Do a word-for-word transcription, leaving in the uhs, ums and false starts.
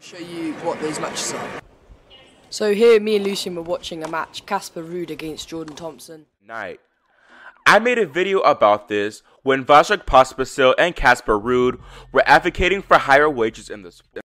Show you what those matches are. So here, me and Lucian were watching a match, Casper Ruud against Jordan Thompson. Night. I made a video about this when Vasek Pospisil and Casper Ruud were advocating for higher wages in the sport.